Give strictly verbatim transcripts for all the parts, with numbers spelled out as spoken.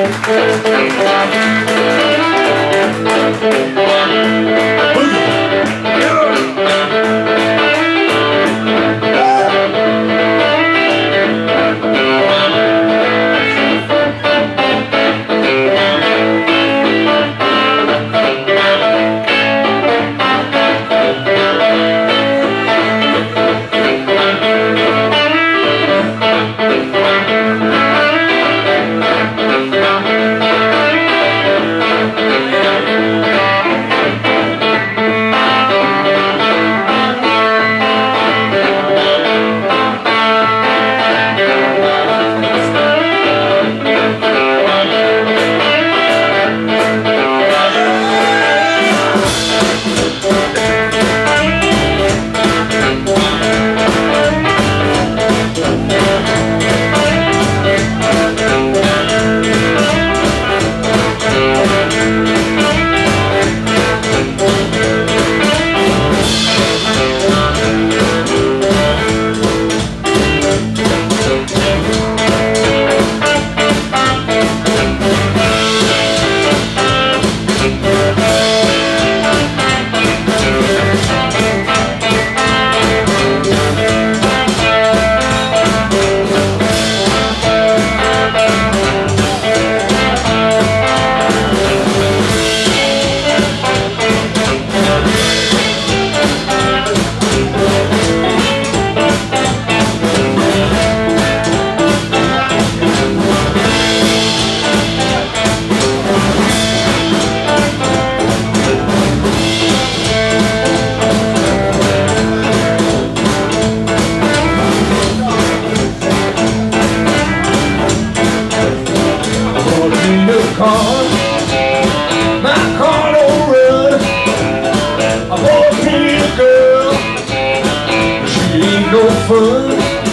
fun.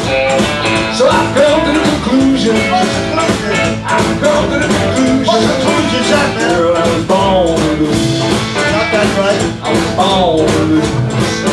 So I've come to the conclusion. I've come to the conclusion. What's the conclusion, Jack, man? Girl, I was born to lose. Not that right. I was born to lose.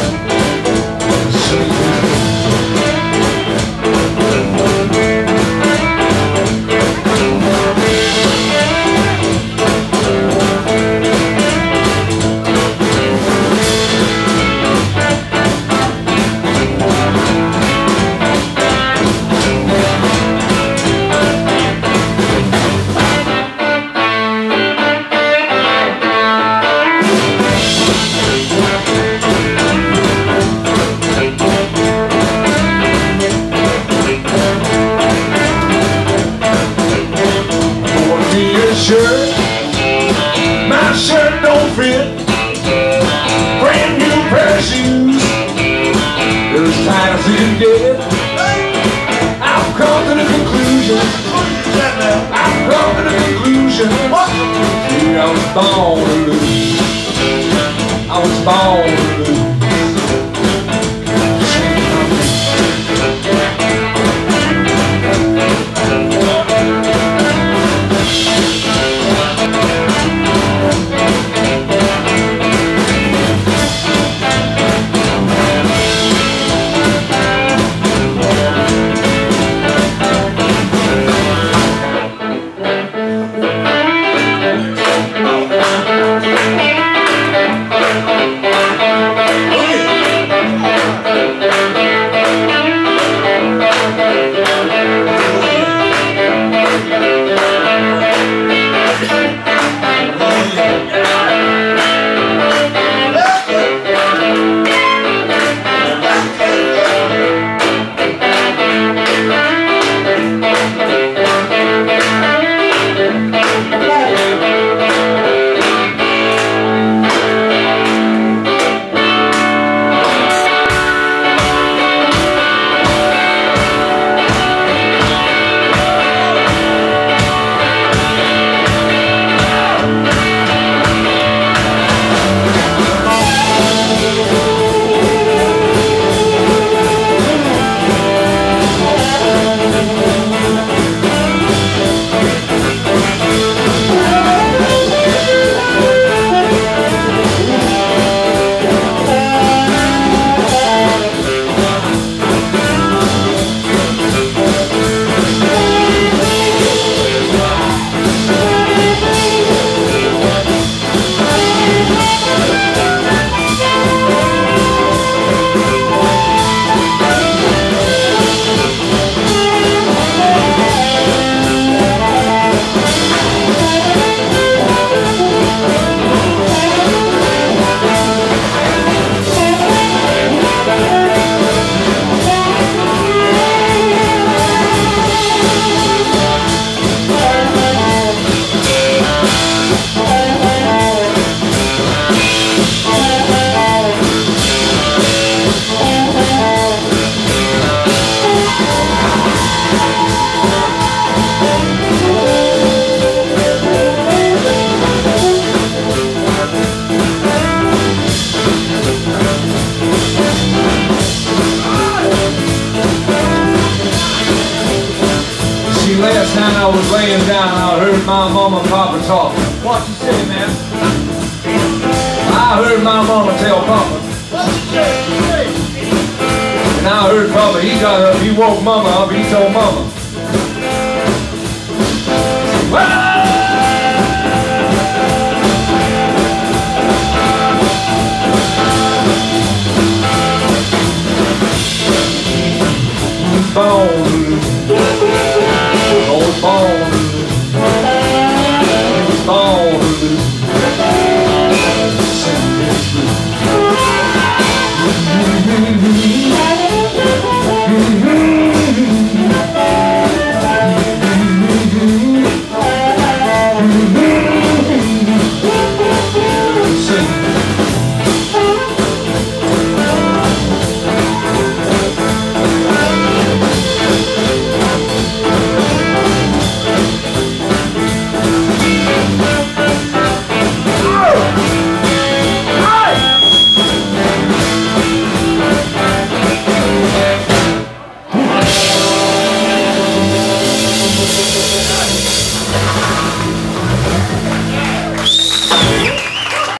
Shirt, my shirt don't fit. Brand new pair of shoes, they're as tight as you can get. I've come to the conclusion. I've come to the conclusion. I was born to lose. I was born to lose. night I was laying down, I heard my mama and papa talk. What you say, man? I heard my mama tell papa. What you say? And I heard papa, he got up, he woke mama up, he told mama. Well, born, I was born, he was born.